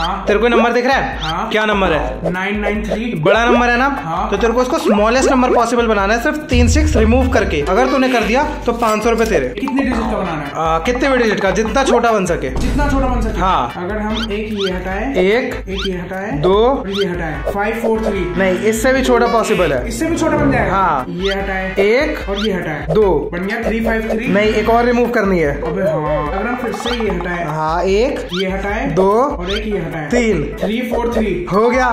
हाँ। तेरे को नंबर दिख रहा है? हाँ। क्या नंबर है? 993। बड़ा नंबर है ना? हाँ। तो तेरे को इसको स्मॉलेस्ट नंबर पॉसिबल बनाना है, सिर्फ 3 6 रिमूव करके। अगर तूने कर दिया तो 500 रुपए तेरे। कितने डिजिट का बनाना है? कितने भी डिजिट का, जितना छोटा बन सके। जितना छोटा बन सके। हाँ। अगर हम एक ये हटाए, एक ये हटाए, 2 और ये हटाए, 5 4 3। नहीं, इससे भी छोटा पॉसिबल है। इससे भी छोटा बन जाएगा। हाँ। ये हटाए, 1 और ये हटाए, 2 बन गया 3 5 3। नहीं, एक और रिमूव करनी है। अबे हाँ, अगर हम फिर से ये हटाए, हाँ, 1 ये हटाए, 2 और एक ये हटाए, 3 3 4 3 हो गया।